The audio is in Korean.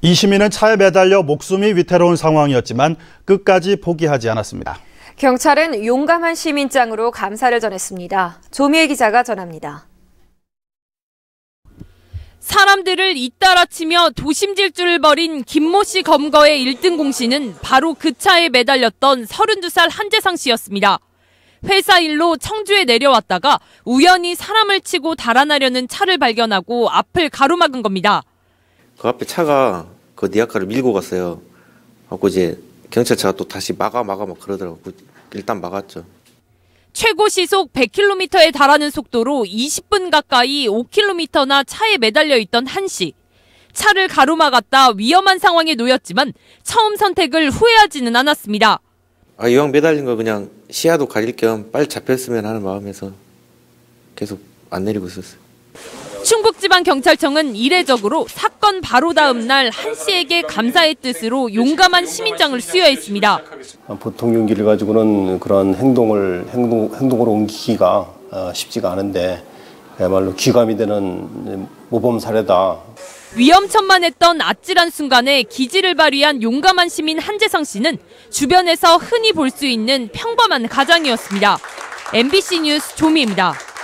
이 시민은 차에 매달려 목숨이 위태로운 상황이었지만 끝까지 포기하지 않았습니다. 경찰은 용감한 시민장으로 감사를 전했습니다. 조미애 기자가 전합니다. 사람들을 잇따라치며 도심 질주를 벌인 김모 씨 검거의 1등 공신은 바로 그 차에 매달렸던 32살 한재상 씨였습니다. 회사 일로 청주에 내려왔다가 우연히 사람을 치고 달아나려는 차를 발견하고 앞을 가로막은 겁니다. 그 앞에 차가 그 니아카를 밀고 갔어요. 하고 이제 경찰차가 또 다시 막아 막 그러더라고. 일단 막았죠. 최고 시속 100km에 달하는 속도로 20분 가까이 5km나 차에 매달려 있던 한 씨. 차를 가로막았다 위험한 상황에 놓였지만 처음 선택을 후회하지는 않았습니다. 이왕 매달린 거 그냥 시야도 가릴 겸 빨리 잡혔으면 하는 마음에서 계속 안 내리고 있었어요. 충북지방경찰청은 이례적으로 사건 바로 다음 날 한 씨에게 감사의 뜻으로 용감한 시민장을 수여했습니다. 보통 용기를 가지고는 그런 행동으로 옮기기가 쉽지가 않은데 그야말로 귀감이 되는 모범 사례다. 위험천만했던 아찔한 순간에 기지를 발휘한 용감한 시민 한재상 씨는 주변에서 흔히 볼 수 있는 평범한 가장이었습니다. MBC 뉴스 조미입니다.